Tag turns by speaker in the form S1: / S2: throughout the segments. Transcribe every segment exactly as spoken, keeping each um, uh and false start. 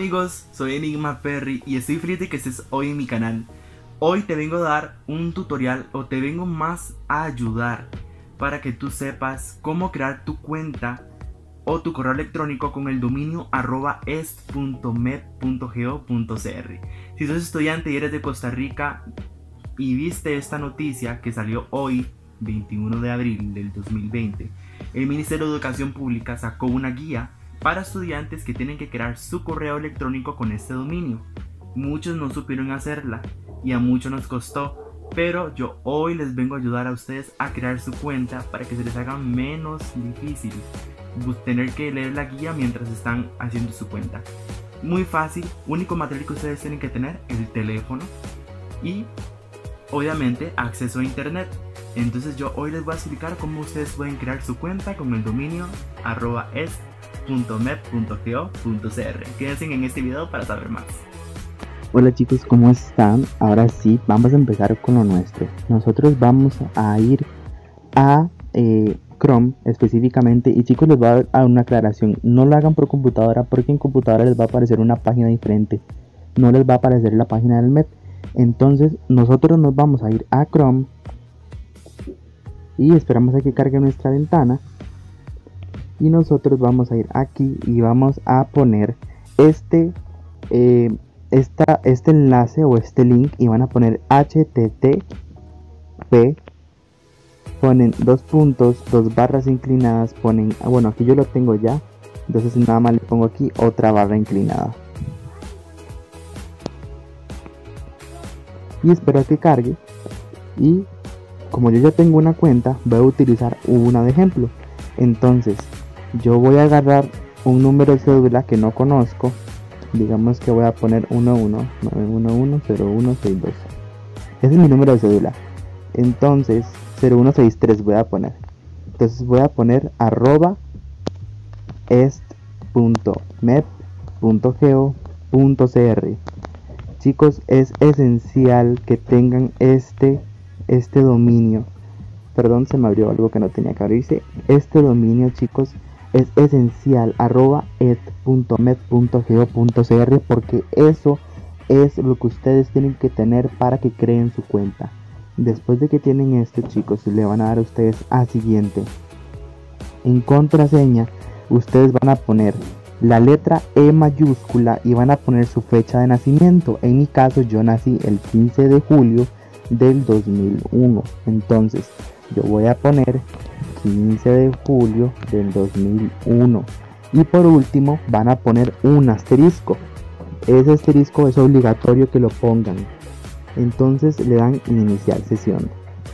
S1: amigos, soy Enigma Perry y estoy feliz de que estés hoy en mi canal. Hoy te vengo a dar un tutorial o te vengo más a ayudar para que tú sepas cómo crear tu cuenta o tu correo electrónico con el dominio arroba est punto med punto go punto cr. Si sos estudiante y eres de Costa Rica y viste esta noticia que salió hoy, veintiuno de abril del dos mil veinte, el Ministerio de Educación Pública sacó una guía para estudiantes que tienen que crear su correo electrónico con este dominio. Muchos no supieron hacerla y a muchos nos costó, pero yo hoy les vengo a ayudar a ustedes a crear su cuenta para que se les haga menos difícil tener que leer la guía mientras están haciendo su cuenta. Muy fácil, único material que ustedes tienen que tener es el teléfono y obviamente acceso a internet. Entonces yo hoy les voy a explicar cómo ustedes pueden crear su cuenta con el dominio arroba est punto med punto go punto cr. Quédense en este video para saber más.
S2: Hola chicos, ¿cómo están? Ahora sí, vamos a empezar con lo nuestro. Nosotros vamos a ir a eh, Chrome específicamente. Y chicos, les voy a dar una aclaración. No lo hagan por computadora porque en computadora les va a aparecer una página diferente. No les va a aparecer la página del Met. Entonces nosotros nos vamos a ir a Chrome y esperamos a que cargue nuestra ventana. Y nosotros vamos a ir aquí y vamos a poner este eh, esta, este enlace o este link y van a poner H T T P, ponen dos puntos, dos barras inclinadas, ponen, bueno, aquí yo lo tengo ya, entonces nada más le pongo aquí otra barra inclinada y espero a que cargue. Y como yo ya tengo una cuenta, voy a utilizar una de ejemplo. Entonces yo voy a agarrar un número de cédula que no conozco. Digamos que voy a poner uno uno nueve uno uno cero uno seis dos. Ese es mi número de cédula. Entonces cero uno seis tres voy a poner. Entonces voy a poner arroba est punto med punto go punto cr. Chicos, es esencial que tengan este este dominio. Perdón, se me abrió algo que no tenía que abrirse. Este dominio, chicos, es esencial, arroba est punto med punto go punto cr, porque eso es lo que ustedes tienen que tener para que creen su cuenta. Después de que tienen esto, chicos, le van a dar a ustedes a siguiente. En contraseña, ustedes van a poner la letra E mayúscula y van a poner su fecha de nacimiento. En mi caso, yo nací el quince de julio del dos mil uno. Entonces, yo voy a poner quince de julio del dos mil uno. Y por último van a poner un asterisco. Ese asterisco es obligatorio que lo pongan. Entonces le dan iniciar sesión.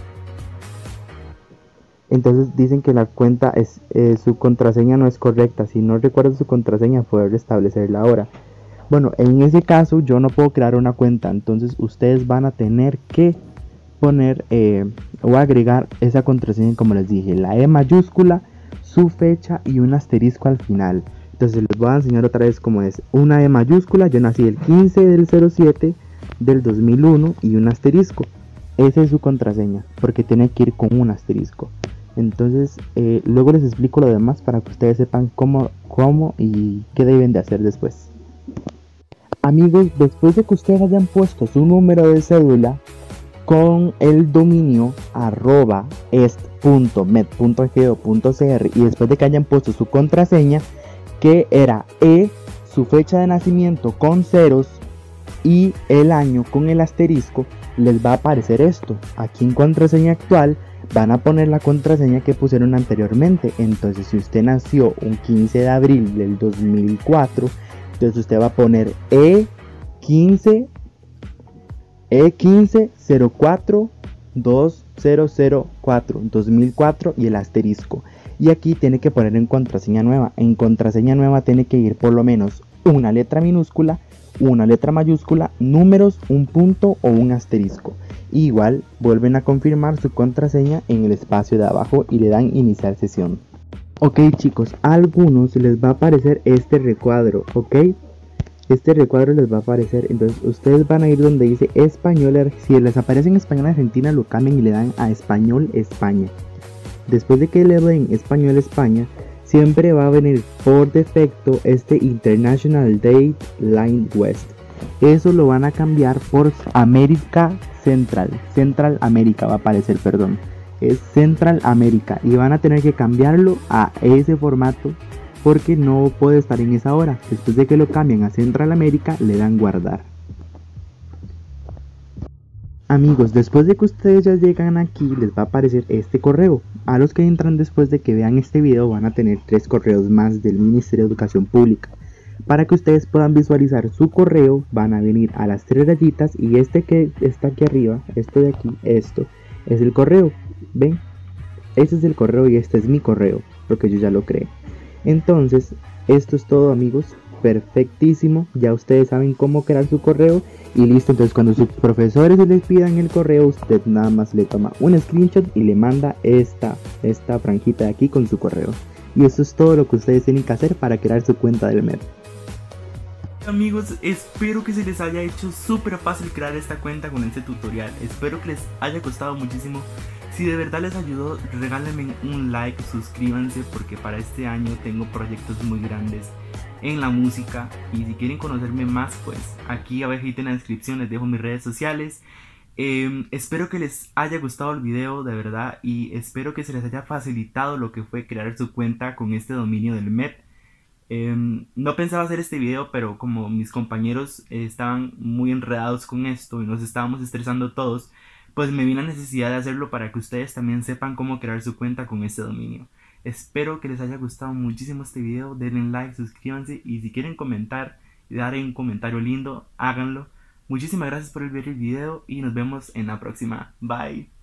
S2: Entonces dicen que la cuenta es eh, su contraseña no es correcta. Si no recuerda su contraseña, puede restablecerla ahora. Bueno, en ese caso yo no puedo crear una cuenta. Entonces ustedes van a tener que poner eh, o agregar esa contraseña, como les dije, la E mayúscula, su fecha y un asterisco al final. Entonces les voy a enseñar otra vez cómo es. Una E mayúscula, yo nací el quince del cero siete del dos mil uno, y un asterisco. Esa es su contraseña, porque tiene que ir con un asterisco. Entonces eh, luego les explico lo demás para que ustedes sepan cómo, cómo y qué deben de hacer después. Amigos, después de que ustedes hayan puesto su número de cédula con el dominio arroba est punto med punto go punto cr y después de que hayan puesto su contraseña, que era E, su fecha de nacimiento con ceros y el año con el asterisco, les va a aparecer esto. Aquí en contraseña actual van a poner la contraseña que pusieron anteriormente. Entonces si usted nació un quince de abril del dos mil cuatro, entonces usted va a poner E quince E quince cero cuatro dos cero cero cuatro dos mil cuatro y el asterisco. Y aquí tiene que poner en contraseña nueva. En contraseña nueva tiene que ir por lo menos una letra minúscula, una letra mayúscula, números, un punto o un asterisco. Y igual vuelven a confirmar su contraseña en el espacio de abajo y le dan iniciar sesión. Ok chicos, a algunos les va a aparecer este recuadro, ok. Este recuadro les va a aparecer, entonces ustedes van a ir donde dice español. Si les aparece en español Argentina, lo cambian y le dan a español España. Después de que le den español España, siempre va a venir por defecto este International Date Line West. Eso lo van a cambiar por América Central. Central América va a aparecer, perdón. Es Central América y van a tener que cambiarlo a ese formato porque no puede estar en esa hora. Después de que lo cambien a Central América, le dan guardar. Amigos, después de que ustedes ya llegan aquí, les va a aparecer este correo. A los que entran después de que vean este video van a tener tres correos más del Ministerio de Educación Pública. Para que ustedes puedan visualizar su correo, van a venir a las tres rayitas y este que está aquí arriba, esto de aquí, esto, es el correo. ¿Ven? Este es el correo y este es mi correo, porque yo ya lo creé. Entonces, esto es todo, amigos. Perfectísimo, ya ustedes saben cómo crear su correo y listo. Entonces cuando sus profesores les pidan el correo, usted nada más le toma un screenshot y le manda esta, esta franjita de aquí con su correo. Y eso es todo lo que ustedes tienen que hacer para crear su cuenta del M E D.
S1: Amigos, espero que se les haya hecho súper fácil crear esta cuenta con este tutorial. Espero que les haya costado muchísimo. Si de verdad les ayudó, regálenme un like, suscríbanse, porque para este año tengo proyectos muy grandes en la música. Y si quieren conocerme más, pues aquí abajito en la descripción les dejo mis redes sociales. eh, Espero que les haya gustado el video, de verdad, y espero que se les haya facilitado lo que fue crear su cuenta con este dominio del M E D. Eh, no pensaba hacer este video, pero como mis compañeros eh, estaban muy enredados con esto y nos estábamos estresando todos, pues me vi la necesidad de hacerlo para que ustedes también sepan cómo crear su cuenta con este dominio. Espero que les haya gustado muchísimo este video, denle like, suscríbanse y si quieren comentar y dar un comentario lindo, háganlo. Muchísimas gracias por ver el video y nos vemos en la próxima. Bye.